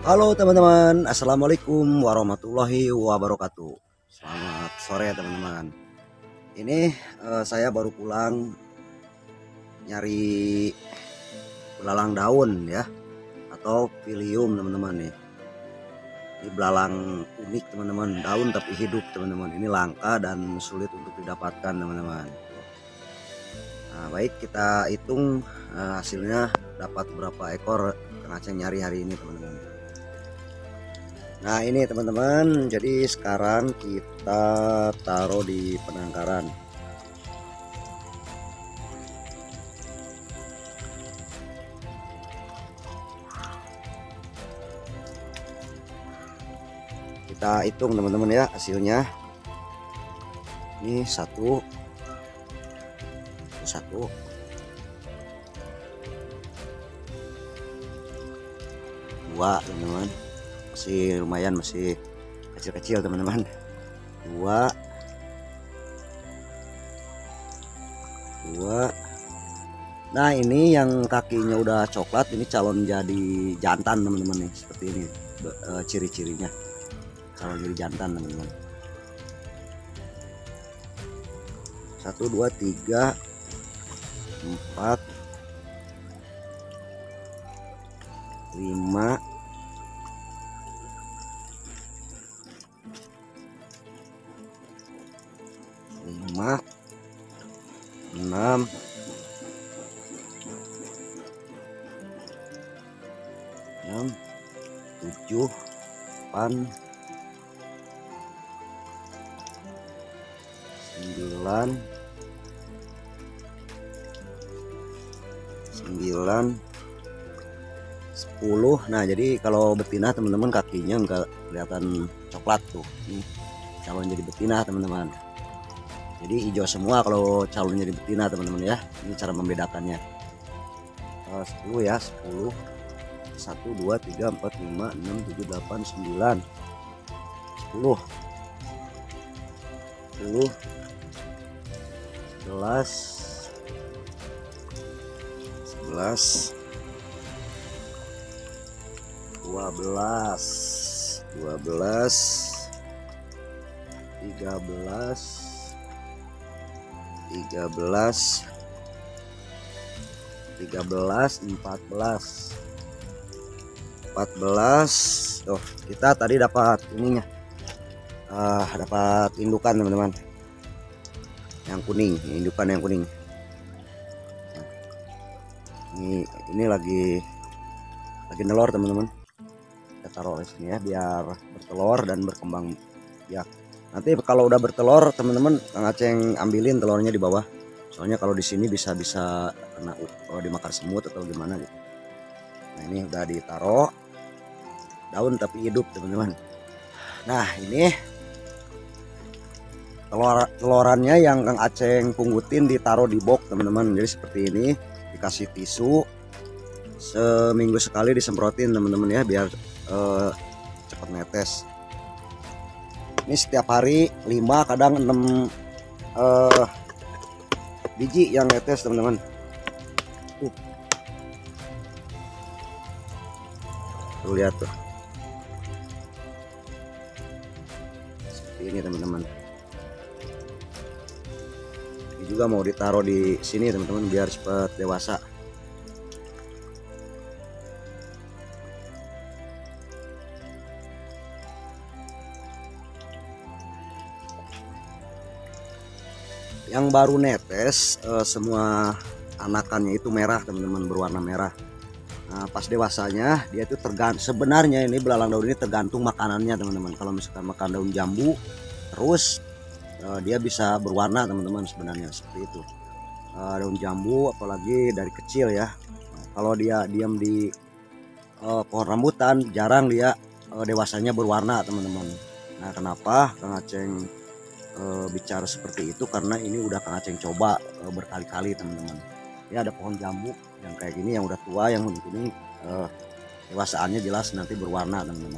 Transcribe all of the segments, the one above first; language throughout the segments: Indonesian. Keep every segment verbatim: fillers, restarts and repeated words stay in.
Halo teman-teman, assalamualaikum warahmatullahi wabarakatuh. Selamat sore teman-teman. Ini eh, saya baru pulang nyari belalang daun ya, atau pilium teman-teman nih. Ini belalang unik teman-teman, daun tapi hidup teman-teman. Ini langka dan sulit untuk didapatkan teman-teman. Nah, baik kita hitung eh, hasilnya dapat berapa ekor Kang Aceng nyari hari ini teman-teman. Nah ini teman-teman, jadi sekarang kita taruh di penangkaran. Kita hitung teman-teman ya hasilnya. Ini satu, satu, dua teman-teman. Masih lumayan, masih kecil-kecil teman-teman. Dua, dua. Nah ini yang kakinya udah coklat, ini calon jadi jantan teman-teman nih, seperti ini e, ciri-cirinya calon jadi jantan teman-teman. Satu, dua, tiga, empat, lima, lima, enam, enam, tujuh, delapan, sembilan, sembilan, sepuluh. Nah jadi kalau betina teman-teman kakinya enggak kelihatan coklat tuh, ini calon jadi betina teman-teman. Jadi hijau semua kalau calon jadi betina teman-teman ya. Ini cara membedakannya. uh, sepuluh ya, sepuluh. Satu, dua, tiga, empat, lima, enam, tujuh, delapan, sembilan, sepuluh, sepuluh, sebelas, sebelas, dua belas, dua belas, tiga belas, tiga belas, tiga belas, empat belas, empat belas. Tuh kita tadi dapat ininya, uh, dapat indukan teman-teman, yang kuning, indukan yang kuning. Ini ini lagi lagi nelor teman-teman. Kita taruh di sini ya biar bertelur dan berkembang ya. Nanti kalau udah bertelur teman-teman, Kang Aceng ambilin telurnya di bawah. Soalnya kalau di sini bisa bisa kena kalau dimakan semut atau gimana gitu. Nah ini udah ditaruh daun tapi hidup teman-teman. Nah ini telur telorannya yang Kang Aceng pungutin ditaruh di box teman-teman. Jadi seperti ini, dikasih tisu, seminggu sekali disemprotin teman-teman ya biar eh, cepat netes. Ini setiap hari lima kadang enam eh, biji yang netes teman-teman. Uh. Tuh lihat tuh. Seperti ini teman-teman. Ini juga mau ditaruh di sini teman-teman biar cepat dewasa. Yang baru netes eh, semua anakannya itu merah teman-teman, berwarna merah. Nah, pas dewasanya dia itu tergantung, sebenarnya ini belalang daun ini tergantung makanannya teman-teman. Kalau misalkan makan daun jambu terus eh, dia bisa berwarna teman-teman, sebenarnya seperti itu. Eh, daun jambu apalagi dari kecil ya. Nah, kalau dia diam di eh, pohon rambutan jarang dia eh, dewasanya berwarna teman-teman. Nah kenapa Kang Aceng e, bicara seperti itu, karena ini udah Kang Aceng coba e, berkali-kali teman-teman. Ini ada pohon jambu yang kayak gini yang udah tua, yang kuning e, dewasaannya jelas nanti berwarna teman-teman.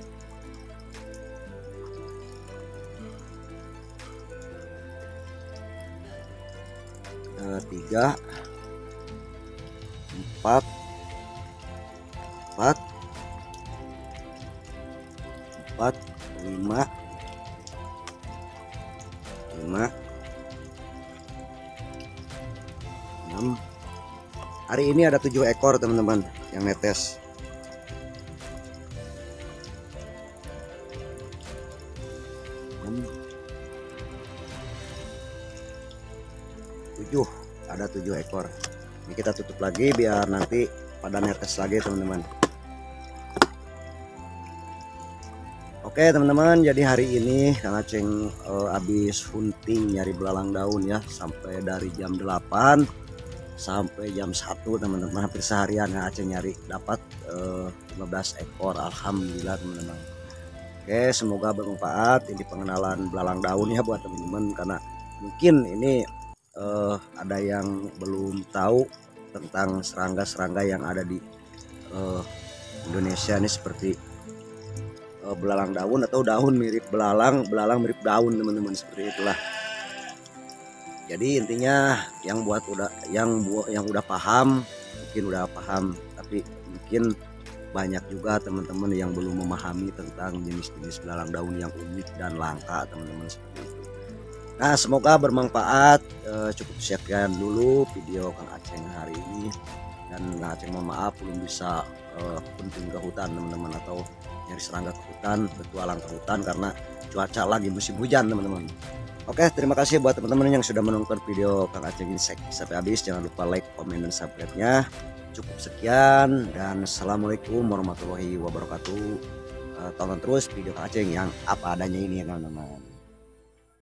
E, tiga, empat, empat, empat, lima, lima, enam. Hari ini ada tujuh ekor teman-teman yang netes. tujuh, ada tujuh ekor. Ini kita tutup lagi biar nanti pada netes lagi teman-teman. Oke teman-teman, jadi hari ini Kang Aceng uh, habis hunting nyari belalang daun ya, sampai dari jam delapan sampai jam satu teman-teman, hampir seharian Kang Aceng nyari, dapat uh, lima belas ekor, alhamdulillah teman-teman. Oke, semoga bermanfaat ini pengenalan belalang daun ya buat teman-teman, karena mungkin ini uh, ada yang belum tahu tentang serangga-serangga yang ada di uh, Indonesia ini, seperti uh, belalang daun atau daun mirip belalang, belalang mirip daun teman-teman, seperti itulah. Jadi intinya yang buat udah yang buat yang udah paham mungkin udah paham, tapi mungkin banyak juga teman-teman yang belum memahami tentang jenis-jenis belalang daun yang unik dan langka teman-teman, seperti itu. Nah, semoga bermanfaat. E, cukup sekian dulu video Kang Aceng hari ini, dan Kang Aceng mohon maaf belum bisa e, hunting ke hutan teman-teman, atau nyari serangga ke hutan, bertualang ke hutan karena cuaca lagi musim hujan teman-teman. Oke, terima kasih buat teman-teman yang sudah menonton video Kang Aceng ini sampai habis. Jangan lupa like, komen, dan subscribe-nya. Cukup sekian, dan assalamualaikum warahmatullahi wabarakatuh. E, tonton terus video Kang Aceng yang apa adanya ini ya teman-teman.